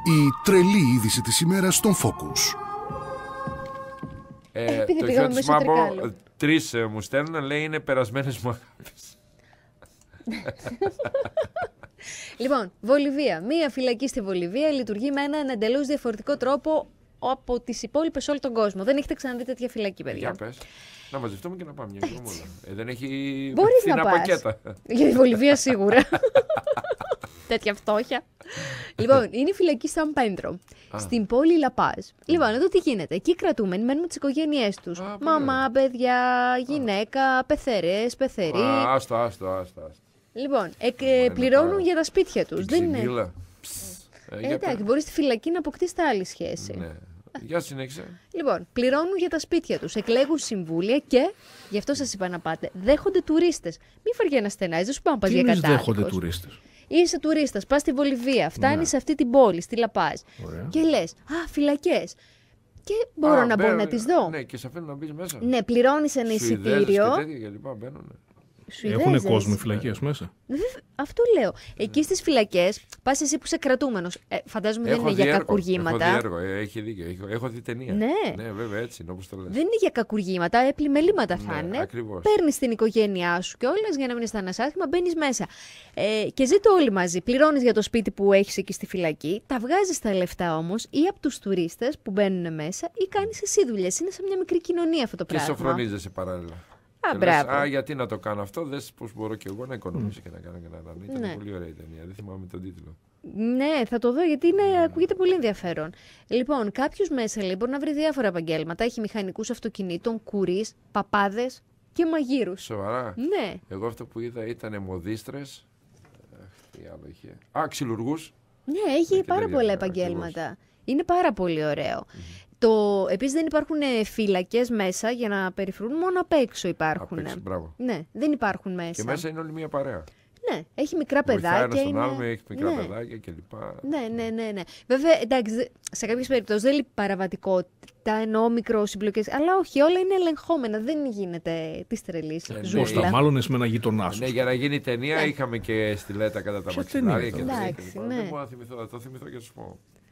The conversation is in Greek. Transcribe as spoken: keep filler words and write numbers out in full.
Η τρελή είδηση της ημέρας στον Focus. Ε, το γιο της Μάμπο, τρεις ε, μου στέλνουν, λέει είναι περασμένες μου αγάπες. Λοιπόν, Βολιβία. Μία φυλακή στη Βολιβία λειτουργεί με έναν εντελώς διαφορετικό τρόπο από τις υπόλοιπες σε όλο τον κόσμο. Δεν έχετε ξαναδεί τέτοια φυλακή, παιδιά. Για πες. Να μαζευτούμε και να πάμε μια γρομόλα. Ε, δεν έχει φθηνά πακέτα. Για τη Βολιβία σίγουρα. Τέτοια φτώχεια. Λοιπόν, είναι η φυλακή Σαν Πέντρο, στην πόλη Λαπάζ. Λοιπόν, εδώ τι γίνεται. Εκεί οι κρατούμενοι μένουν με τις οικογένειές τους. Μαμά, παιδιά, γυναίκα, πεθερές, πεθεροί. Άστο, άστο, άστο. Λοιπόν, εκ, ε, πληρώνουν για τα σπίτια τους. Δεν είναι. Ε, εντάξει, μπορεί στη φυλακή να αποκτήσει άλλη σχέση. Ναι. Για συνέχισε. Λοιπόν, πληρώνουν για τα σπίτια τους, εκλέγουν συμβούλια και, γι' αυτό σας είπα να πάτε, δέχονται τουρίστες. Μην βαριέ στενάζεις, δεν σου πάω να πας για κατάδικος. Δέχονται τουρίστες. Είσαι τουρίστας, πας στη Βολιβία, φτάνεις ναι. σε αυτή την πόλη, στη Λαπάζ. Ωραία. Και λες, α, φυλακές. Και μπορώ α, να μπαίνω να τις δω. Ναι, και σε αφήνουν να μπεις μέσα. Ναι, πληρώνεις ένα εισιτήριο. Και τέτοια και λοιπά μπαίνουν. Έχουν κόσμο οι φυλακές μέσα. Αυτό λέω. Εκεί στις φυλακές πας εσύ που είσαι κρατούμενος. Ε, φαντάζομαι έχω δεν είναι για έργο, κακουργήματα. Έχω δει έργο, έχει δίκιο. Έχω, έχω δει ταινία. Ναι. ναι, βέβαια έτσι είναι όπως το λες. Δεν είναι για κακουργήματα, επλημελήματα θα είναι. Ναι, ακριβώς. Παίρνεις την οικογένειά σου κιόλας για να μην αισθάνεσαι άσχημα, μπαίνεις μέσα. Ε, και ζείτε όλοι μαζί. Πληρώνεις για το σπίτι που έχεις εκεί στη φυλακή. Τα βγάζεις τα λεφτά όμως ή από τους τουρίστες που μπαίνουν μέσα ή κάνεις εσύ δουλειές. Είναι σε μια μικρή κοινωνία αυτό το και πράγμα. Και σοφρονίζεσαι παράλληλα. Α, λες, α, γιατί να το κάνω αυτό, δες πώς μπορώ και εγώ να οικονομήσω mm. και να κάνω και να κάνω. Ήταν ναι. πολύ ωραία η ταινία, δεν θυμάμαι τον τίτλο. Ναι, θα το δω γιατί είναι, mm. ακούγεται πολύ ενδιαφέρον. Λοιπόν, κάποιος μέσα λέει μπορεί να βρει διάφορα επαγγέλματα. Έχει μηχανικούς αυτοκινήτων, κουρίς, παπάδες και μαγείρους. Σοβαρά. Ναι. Εγώ αυτό που είδα ήταν μοδίστρες. Τι άλλο είχε. Α, ξυλουργούς. Ναι, έχει ναι, πάρα πολλά επαγγέλματα. Ακριβώς. Είναι πάρα πολύ ωραίο. Mm. Το... Επίσης δεν υπάρχουν φύλακες μέσα για να περιφρούν, μόνο απ' έξω υπάρχουν. Απ' έξω, μπράβο. Ναι, δεν υπάρχουν μέσα. Και μέσα είναι όλη μια παρέα. Ναι, έχει μικρά παιδάκια. Βοηθάει ένας είναι... τον άλλο, έχει μικρά ναι. παιδάκια κλπ. Ναι, ναι, ναι, ναι. Βέβαια, εντάξει, σε κάποιες περιπτώσεις δεν λείπει παραβατικότητα, εννοώ μικροσυμπλοκές, αλλά όχι, όλα είναι ελεγχόμενα. Δεν γίνεται τη τρελή ζούλα. Πώς τα μάλλον με ένα γειτονά σου. Ναι, για να γίνει ταινία είχαμε και στιλέτα κατά τα μαξιλάρια και εντάξει, τα ναι. Δεν μπορώ να θυμηθώ, θα το θυμηθώ και σου πω.